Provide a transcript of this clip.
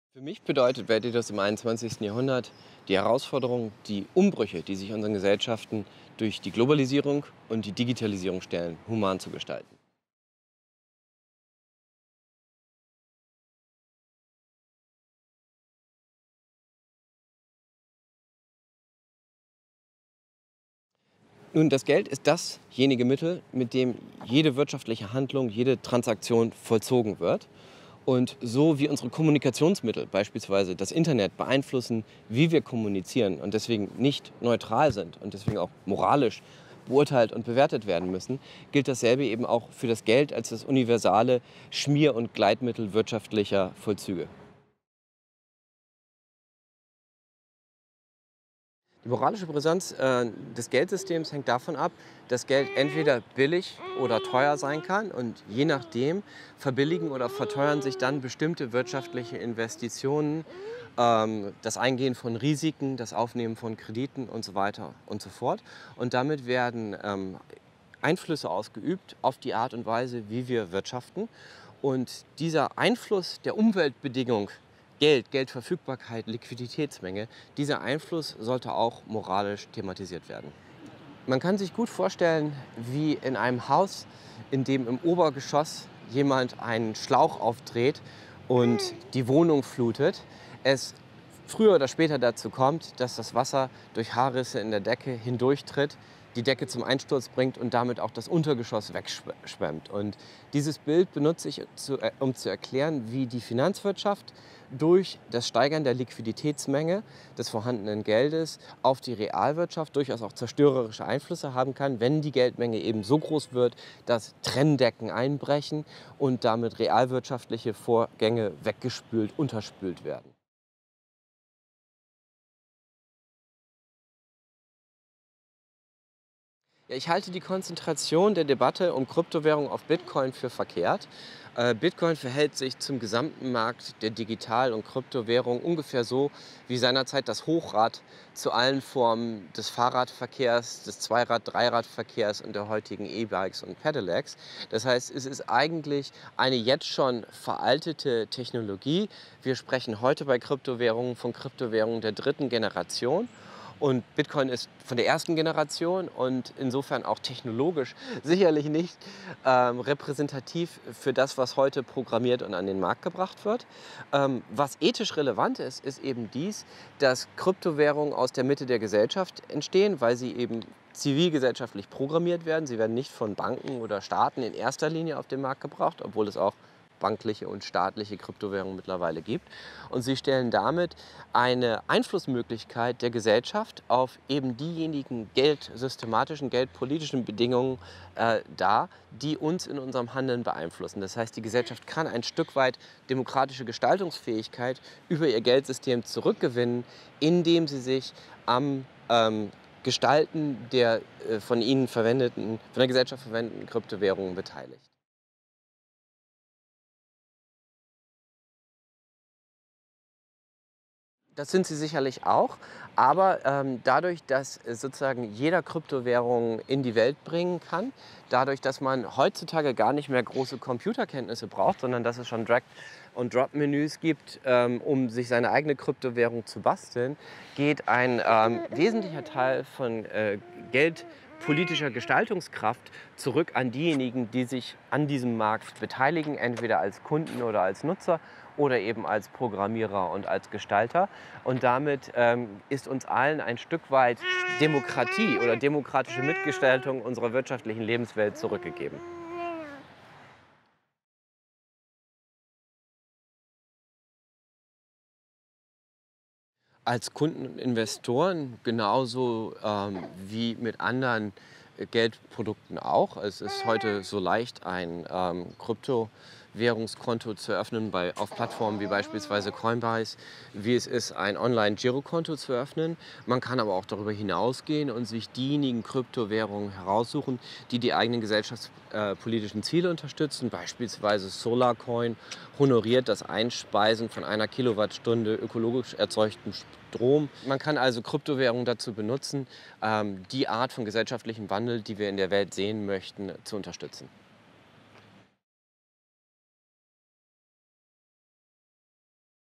Für mich bedeutet Werteethos im 21. Jahrhundert die Herausforderung, die Umbrüche, die sich unseren Gesellschaften durch die Globalisierung und die Digitalisierung stellen, human zu gestalten. Nun, das Geld ist dasjenige Mittel, mit dem jede wirtschaftliche Handlung, jede Transaktion vollzogen wird. Und so wie unsere Kommunikationsmittel, beispielsweise das Internet, beeinflussen, wie wir kommunizieren und deswegen nicht neutral sind und deswegen auch moralisch beurteilt und bewertet werden müssen, gilt dasselbe eben auch für das Geld als das universale Schmier- und Gleitmittel wirtschaftlicher Vollzüge. Die moralische Brisanz des Geldsystems hängt davon ab, dass Geld entweder billig oder teuer sein kann und je nachdem verbilligen oder verteuern sich dann bestimmte wirtschaftliche Investitionen, das Eingehen von Risiken, das Aufnehmen von Krediten und so weiter und so fort. Und damit werden Einflüsse ausgeübt auf die Art und Weise, wie wir wirtschaften. Und dieser Einfluss der Umweltbedingung, Geld, Geldverfügbarkeit, Liquiditätsmenge, dieser Einfluss sollte auch moralisch thematisiert werden. Man kann sich gut vorstellen, wie in einem Haus, in dem im Obergeschoss jemand einen Schlauch aufdreht und die Wohnung flutet, es früher oder später dazu kommt, dass das Wasser durch Haarrisse in der Decke hindurchtritt, die Decke zum Einsturz bringt und damit auch das Untergeschoss wegschwemmt. Und dieses Bild benutze ich, um zu erklären, wie die Finanzwirtschaft durch das Steigern der Liquiditätsmenge des vorhandenen Geldes auf die Realwirtschaft durchaus auch zerstörerische Einflüsse haben kann, wenn die Geldmenge eben so groß wird, dass Trenndecken einbrechen und damit realwirtschaftliche Vorgänge weggespült, unterspült werden. Ja, ich halte die Konzentration der Debatte um Kryptowährung auf Bitcoin für verkehrt. Bitcoin verhält sich zum gesamten Markt der Digital- und Kryptowährung ungefähr so wie seinerzeit das Hochrad zu allen Formen des Fahrradverkehrs, des Zweirad-, Dreiradverkehrs und der heutigen E-Bikes und Pedelecs. Das heißt, es ist eigentlich eine jetzt schon veraltete Technologie. Wir sprechen heute bei Kryptowährungen von Kryptowährungen der dritten Generation. Und Bitcoin ist von der ersten Generation und insofern auch technologisch sicherlich nicht repräsentativ für das, was heute programmiert und an den Markt gebracht wird. Was ethisch relevant ist, ist eben dies, dass Kryptowährungen aus der Mitte der Gesellschaft entstehen, weil sie eben zivilgesellschaftlich programmiert werden. Sie werden nicht von Banken oder Staaten in erster Linie auf den Markt gebracht, obwohl es auch bankliche und staatliche Kryptowährungen mittlerweile gibt. Und sie stellen damit eine Einflussmöglichkeit der Gesellschaft auf eben diejenigen geldsystematischen, geldpolitischen Bedingungen dar, die uns in unserem Handeln beeinflussen. Das heißt, die Gesellschaft kann ein Stück weit demokratische Gestaltungsfähigkeit über ihr Geldsystem zurückgewinnen, indem sie sich am Gestalten der von der Gesellschaft verwendeten Kryptowährungen beteiligt. Das sind sie sicherlich auch, aber dadurch, dass sozusagen jeder Kryptowährung in die Welt bringen kann, dadurch, dass man heutzutage gar nicht mehr große Computerkenntnisse braucht, sondern dass es schon Drag-and-Drop-Menüs gibt, um sich seine eigene Kryptowährung zu basteln, geht ein wesentlicher Teil von geldpolitischer Gestaltungskraft zurück an diejenigen, die sich an diesem Markt beteiligen, entweder als Kunden oder als Nutzer oder eben als Programmierer und als Gestalter. Und damit ist uns allen ein Stück weit Demokratie oder demokratische Mitgestaltung unserer wirtschaftlichen Lebenswelt zurückgegeben. Als Kunden und Investoren genauso wie mit anderen Geldprodukten auch. Es ist heute so leicht, ein Kryptowährungskonto zu eröffnen auf Plattformen wie beispielsweise Coinbase, wie es ist, ein Online-Girokonto zu eröffnen. Man kann aber auch darüber hinausgehen und sich diejenigen Kryptowährungen heraussuchen, die die eigenen gesellschaftspolitischen Ziele unterstützen. Beispielsweise Solarcoin honoriert das Einspeisen von einer Kilowattstunde ökologisch erzeugten Strom. Man kann also Kryptowährungen dazu benutzen, die Art von gesellschaftlichem Wandel, die wir in der Welt sehen möchten, zu unterstützen.